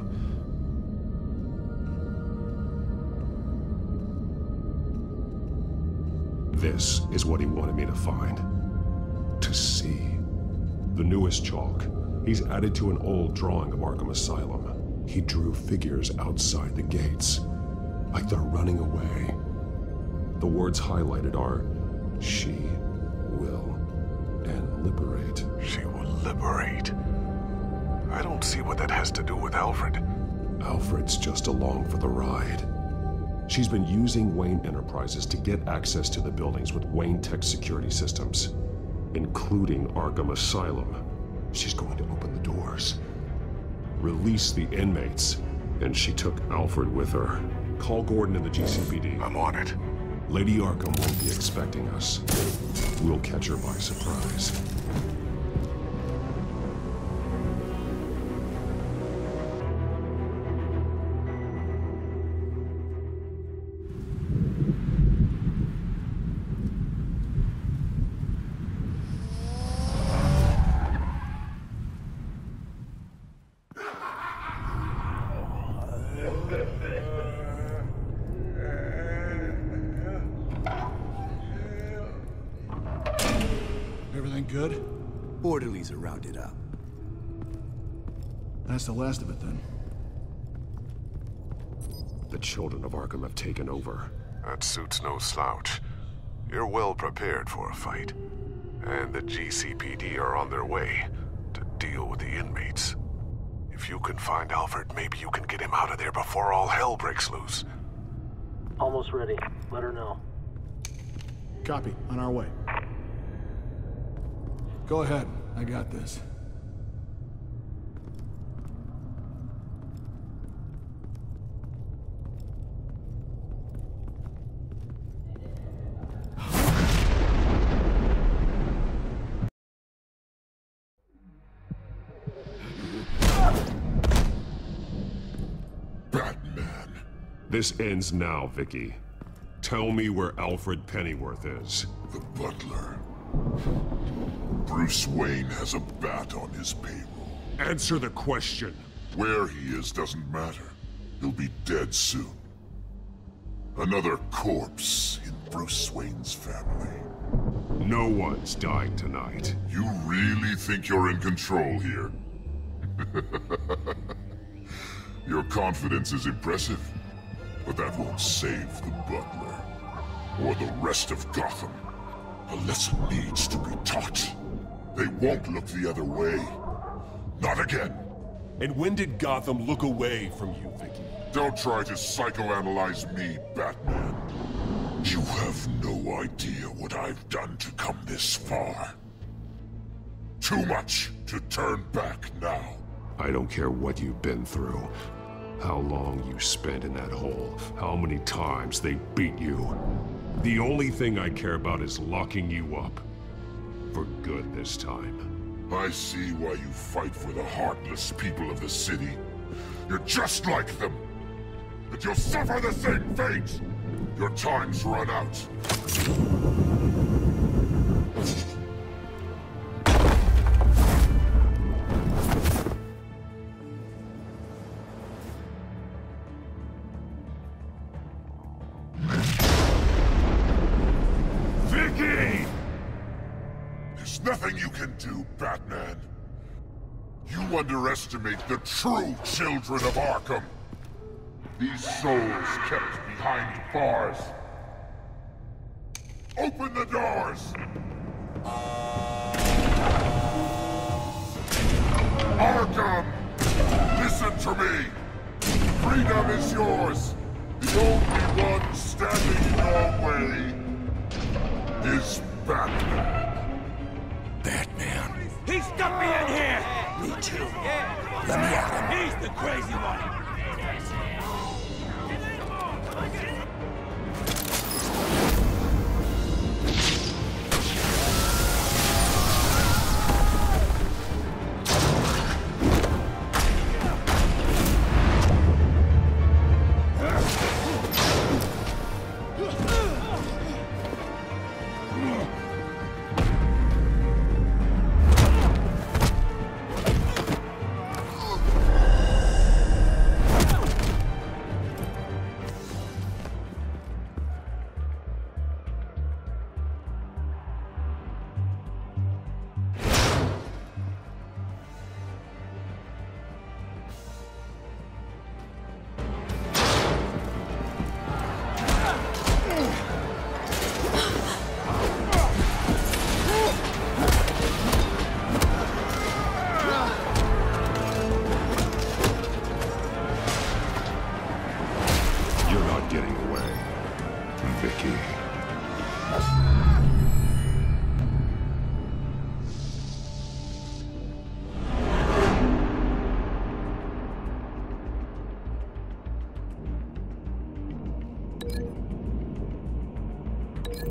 This is what he wanted me to find. to see. The newest chalk. He's added to an old drawing of Arkham Asylum. He drew figures outside the gates, like they're running away. The words highlighted are, she will, and liberate. She will liberate? I don't see what that has to do with Alfred. Alfred's just along for the ride. She's been using Wayne Enterprises to get access to the buildings with Wayne Tech security systems, including Arkham Asylum. She's going to open the doors, release the inmates, and she took Alfred with her. Call Gordon in the G C P D. I'm on it. Lady Arkham won't be expecting us. We'll catch her by surprise. Everything good? Orderlies are rounded up. That's the last of it, then. The children of Arkham have taken over. That suit's no slouch. You're well prepared for a fight. And the G C P D are on their way to deal with the inmates. If you can find Alfred, maybe you can get him out of there before all hell breaks loose. Almost ready. Let her know. Copy. On our way. Go ahead. I got this. Batman. This ends now, Vicky. Tell me where Alfred Pennyworth is. The butler. Bruce Wayne has a bat on his payroll. Answer the question. Where he is doesn't matter. He'll be dead soon. Another corpse in Bruce Wayne's family. No one's dying tonight. You really think you're in control here? Your confidence is impressive, but that won't save the butler. Or the rest of Gotham. A lesson needs to be taught. They won't look the other way. Not again. And when did Gotham look away from you, Vicky? Don't try to psychoanalyze me, Batman. You have no idea what I've done to come this far. Too much to turn back now. I don't care what you've been through. How long you spent in that hole. How many times they beat you. The only thing I care about is locking you up. For good this time. I see why you fight for the heartless people of the city. You're just like them. But you'll suffer the same fate. Your time's run out. Nothing you can do, Batman. You underestimate the true children of Arkham. These souls kept behind bars. Open the doors! Arkham! Listen to me! Freedom is yours! The only one standing in your way is Batman. Batman. He stuck me in here! Me too. Let me at him. He's the crazy one!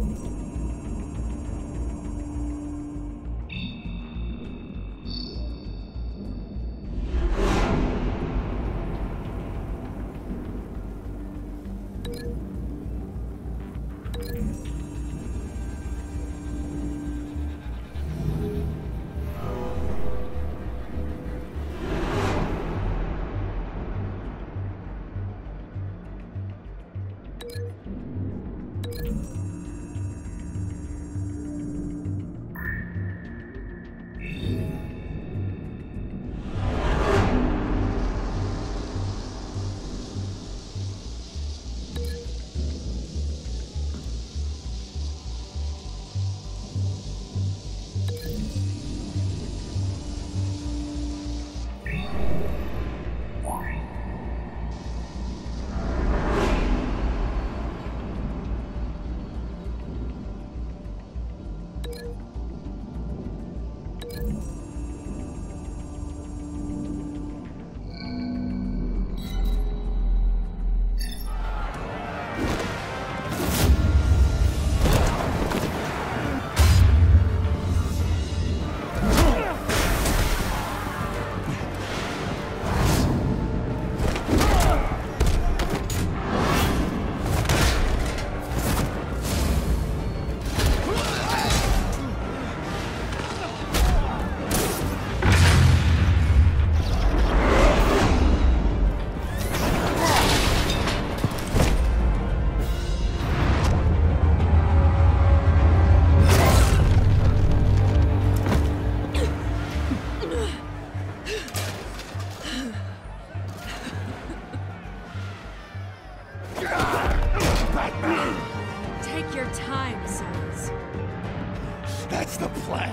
That's the plan.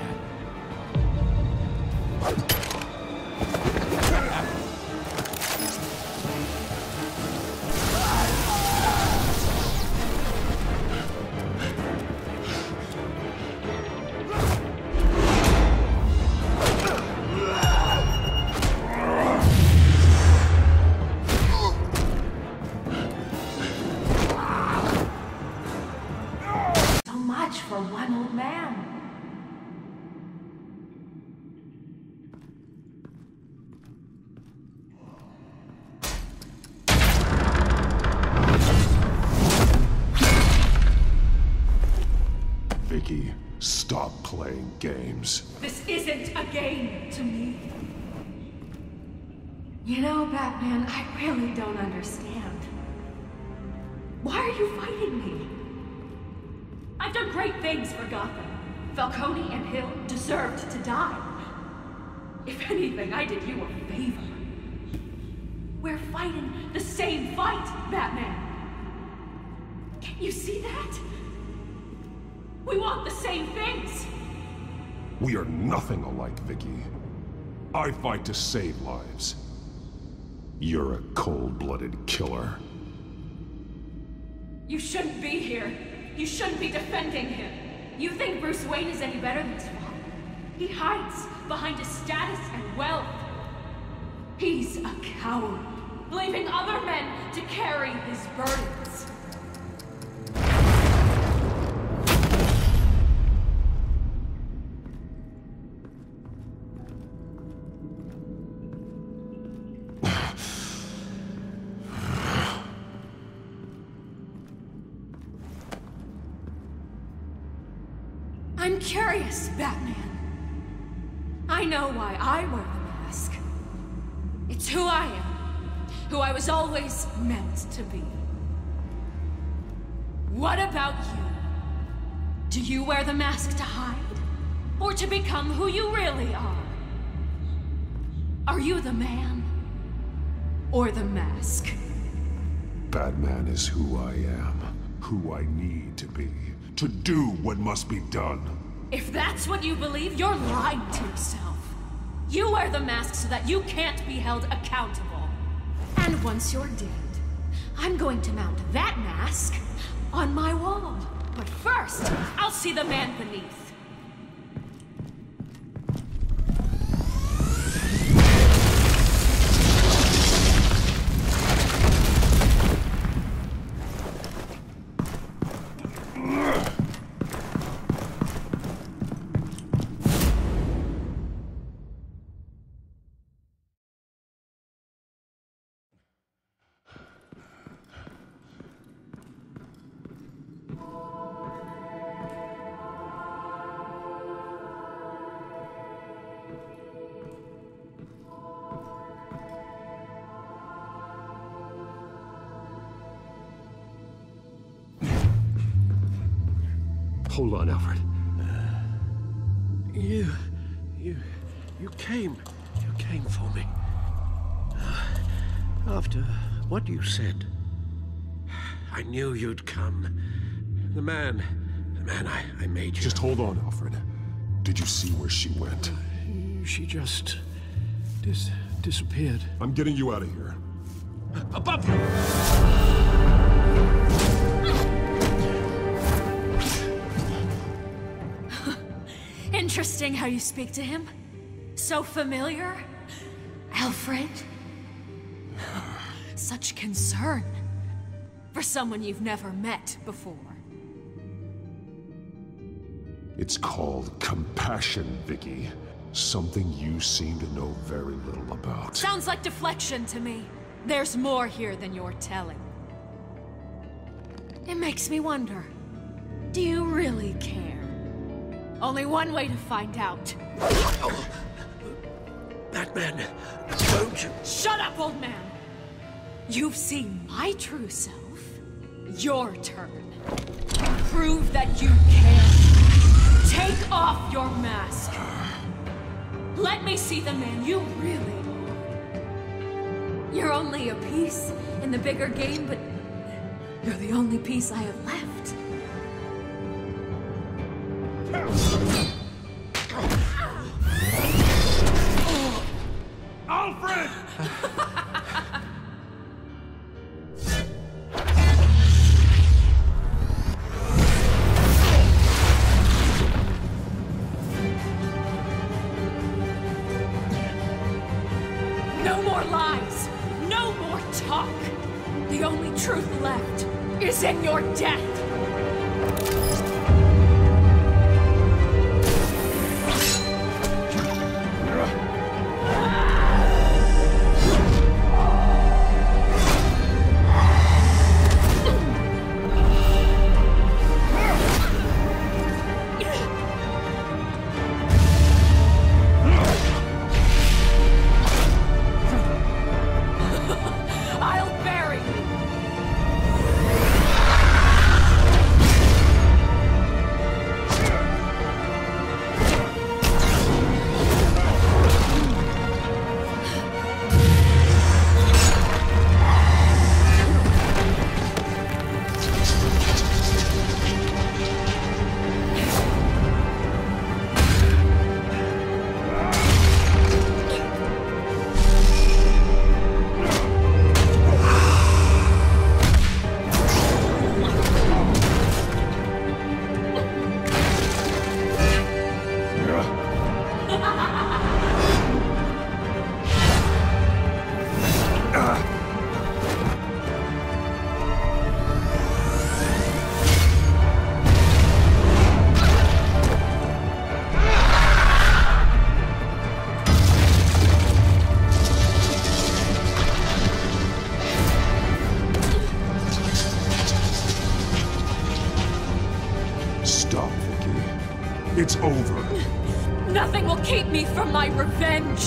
So much for one old man. Vicky, stop playing games. This isn't a game to me. You know, Batman, I really don't understand. Why are you fighting me? I've done great things for Gotham. Falcone and Hill deserved to die. If anything, I did you a favor. We're fighting the same fight, Batman. Can't you see that? We want the same things. We are nothing alike, Vicky. I fight to save lives. You're a cold-blooded killer. You shouldn't be here. You shouldn't be defending him. You think Bruce Wayne is any better than Swamp? He hides behind his status and wealth. He's a coward, leaving other men to carry his burdens. I'm curious, Batman. I know why I wear the mask. It's who I am, who I was always meant to be. What about you? Do you wear the mask to hide? Or to become who you really are? Are you the man? Or the mask? Batman is who I am, who I need to be, to do what must be done. If that's what you believe, you're lying to yourself. You wear the mask so that you can't be held accountable. And once you're dead, I'm going to mount that mask on my wall. But first, I'll see the man beneath. Hold on, Alfred. You... you... you came. You came for me. After what you said, I knew you'd come. The man... the man I, I made you. Just hold on, Alfred. Did you see where she went? Uh, she just... dis... disappeared. I'm getting you out of here. Above you! Interesting how you speak to him. So familiar. Alfred. Such concern. For someone you've never met before. It's called compassion, Vicky. Something you seem to know very little about. Sounds like deflection to me. There's more here than you're telling. It makes me wonder. Do you really care? Only one way to find out. Oh. Batman, don't you... Shut up, old man! You've seen my true self. Your turn. Prove that you care. Take off your mask. Let me see the man you really are. You're only a piece in the bigger game, but you're the only piece I have left. Alfred! No more lies! No more talk! The only truth left is in your death! It's over. Nothing will keep me from my revenge!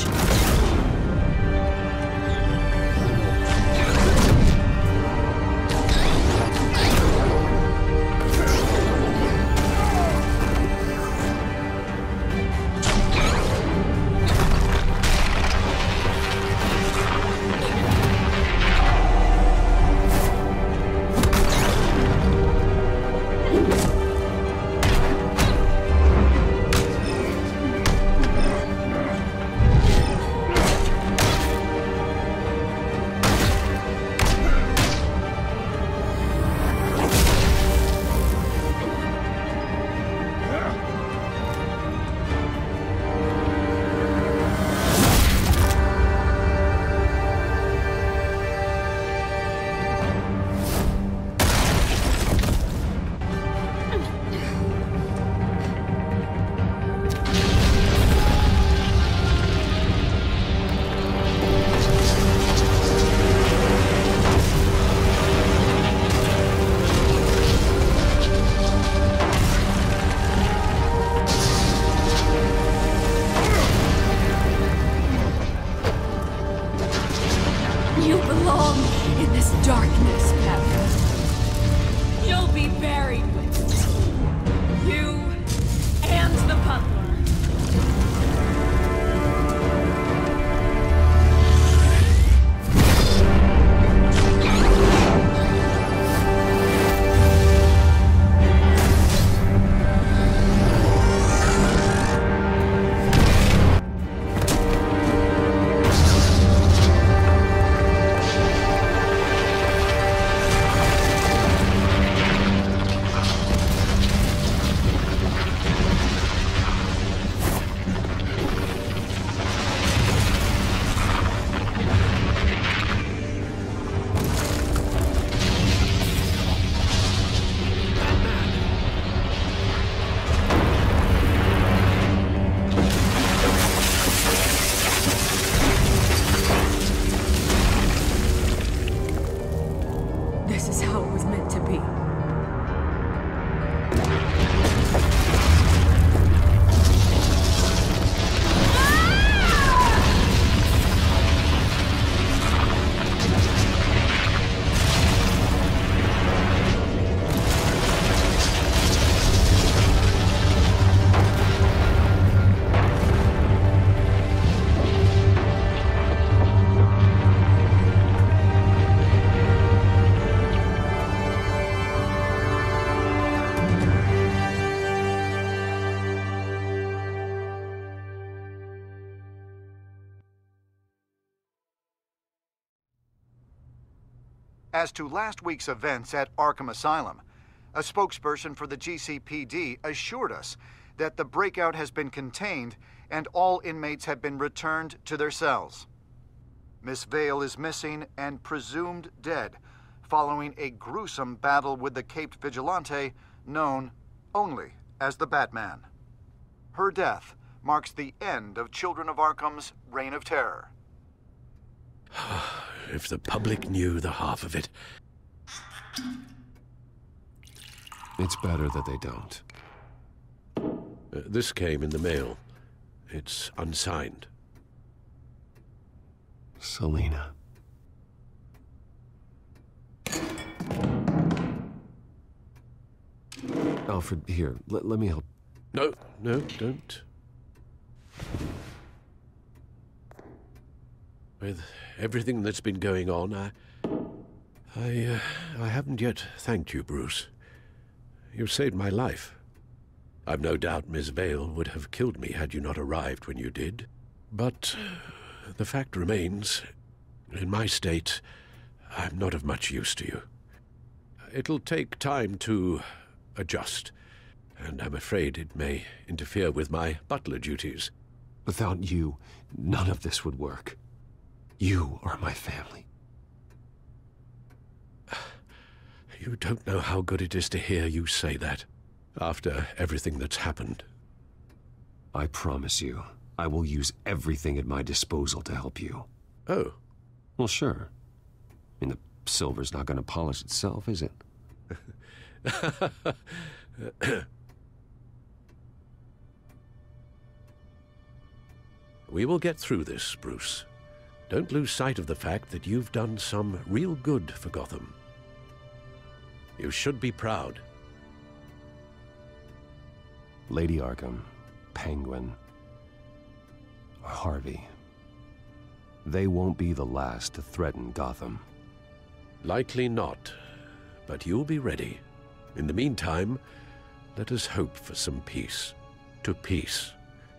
As to last week's events at Arkham Asylum, a spokesperson for the G C P D assured us that the breakout has been contained and all inmates have been returned to their cells. Miss Vale is missing and presumed dead, following a gruesome battle with the caped vigilante known only as the Batman. Her death marks the end of Children of Arkham's reign of terror. If the public knew the half of it. It's better that they don't. Uh, this came in the mail. It's unsigned. Selina. Alfred, here, let, let me help. No, no, don't. With everything that's been going on, I... I, uh, I haven't yet thanked you, Bruce. You saved my life. I've no doubt Miss Vale would have killed me had you not arrived when you did. But the fact remains, in my state, I'm not of much use to you. It'll take time to adjust, and I'm afraid it may interfere with my butler duties. Without you, none of this would work. You are my family. You don't know how good it is to hear you say that, after everything that's happened. I promise you, I will use everything at my disposal to help you. Oh. Well, sure. I mean, the silver's not going to polish itself, is it? We will get through this, Bruce. Don't lose sight of the fact that you've done some real good for Gotham. You should be proud. Lady Arkham, Penguin, Harvey. They won't be the last to threaten Gotham. Likely not, but you'll be ready. In the meantime, let us hope for some peace. To peace.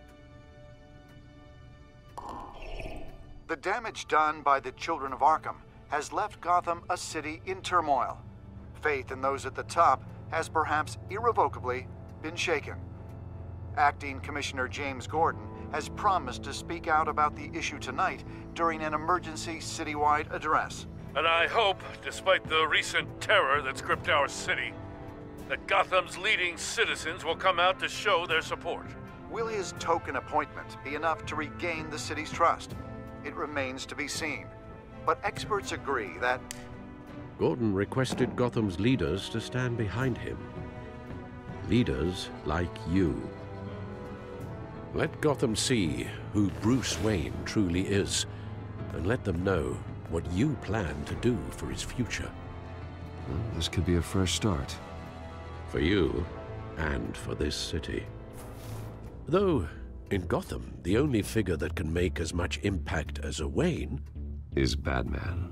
The damage done by the Children of Arkham has left Gotham a city in turmoil. Faith in those at the top has perhaps irrevocably been shaken. Acting Commissioner James Gordon has promised to speak out about the issue tonight during an emergency citywide address. And I hope, despite the recent terror that's gripped our city, that Gotham's leading citizens will come out to show their support. Will his token appointment be enough to regain the city's trust? It remains to be seen. But experts agree that... Gordon requested Gotham's leaders to stand behind him. Leaders like you. Let Gotham see who Bruce Wayne truly is, and let them know what you plan to do for his future. Well, this could be a fresh start. For you, and for this city. Though, in Gotham, the only figure that can make as much impact as a Wayne... is Batman.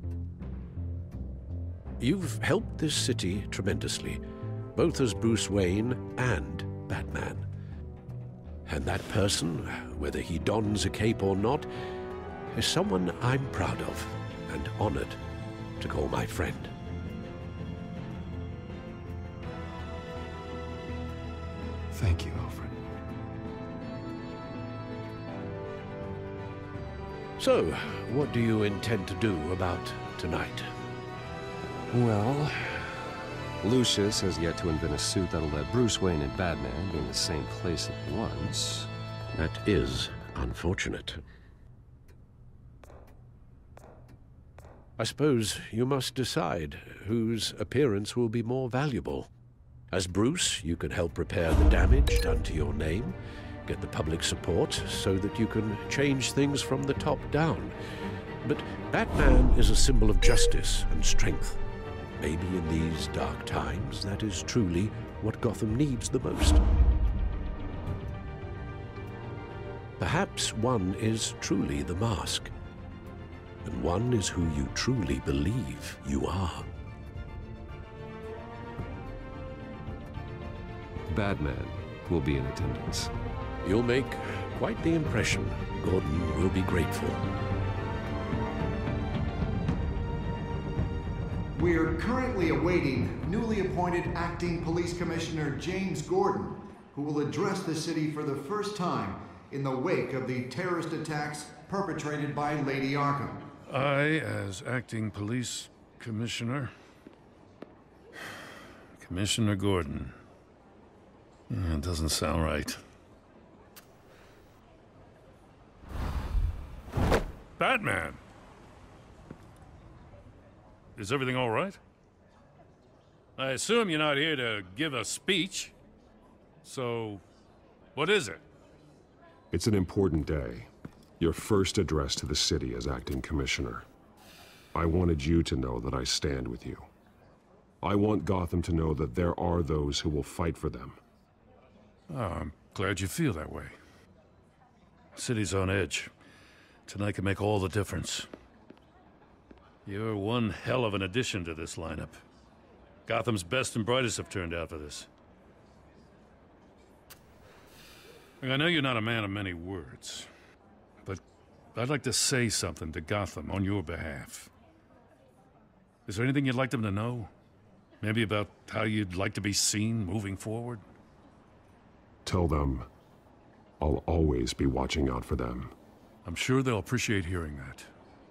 You've helped this city tremendously, both as Bruce Wayne and Batman. And that person, whether he dons a cape or not, is someone I'm proud of and honored to call my friend. Thank you, Alfred. So, what do you intend to do about tonight? Well, Lucius has yet to invent a suit that'll let Bruce Wayne and Batman be in the same place at once. That is unfortunate. I suppose you must decide whose appearance will be more valuable. As Bruce, you can help repair the damage done to your name, get the public support so that you can change things from the top down. But Batman is a symbol of justice and strength. Maybe in these dark times, that is truly what Gotham needs the most. Perhaps one is truly the mask, and one is who you truly believe you are. Batman will be in attendance. You'll make quite the impression. Gordon will be grateful. We're currently awaiting newly appointed Acting Police Commissioner James Gordon, who will address the city for the first time in the wake of the terrorist attacks perpetrated by Lady Arkham. I, as Acting Police Commissioner... Commissioner Gordon. It doesn't sound right. Batman! Is everything all right? I assume you're not here to give a speech. So, what is it? It's an important day. Your first address to the city as acting commissioner. I wanted you to know that I stand with you. I want Gotham to know that there are those who will fight for them. Oh, I'm glad you feel that way. The city's on edge. Tonight can make all the difference. You're one hell of an addition to this lineup. Gotham's best and brightest have turned out for this. I know you're not a man of many words, but I'd like to say something to Gotham on your behalf. Is there anything you'd like them to know? Maybe about how you'd like to be seen moving forward? Tell them I'll always be watching out for them. I'm sure they'll appreciate hearing that.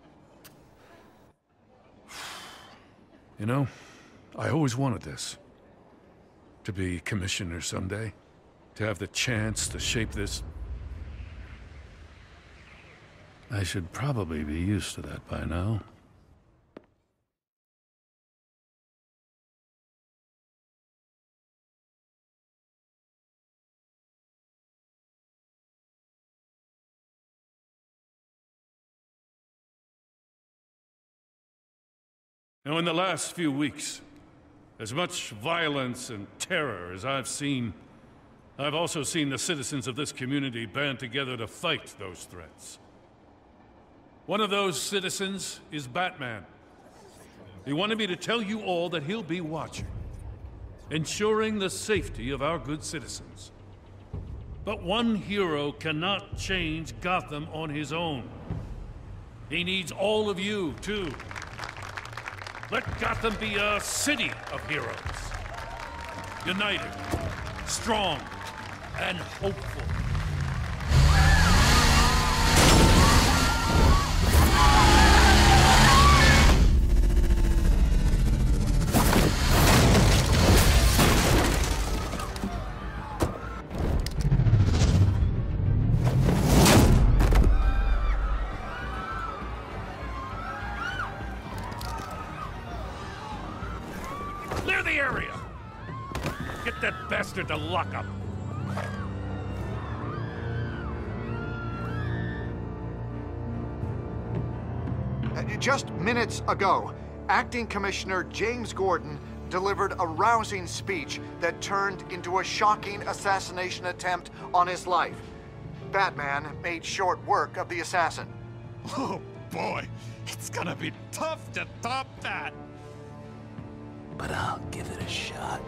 You know, I always wanted this. To be commissioner someday. To have the chance to shape this. I should probably be used to that by now. Now, in the last few weeks, as much violence and terror as I've seen, I've also seen the citizens of this community band together to fight those threats. One of those citizens is Batman. He wanted me to tell you all that he'll be watching, ensuring the safety of our good citizens. But one hero cannot change Gotham on his own. He needs all of you, too. Let Gotham be a city of heroes. United, strong, and hopeful. Clear the area! Get that bastard to lock up! Just minutes ago, Acting Commissioner James Gordon delivered a rousing speech that turned into a shocking assassination attempt on his life. Batman made short work of the assassin. Oh boy, it's gonna be tough to top that. But I'll give it a shot.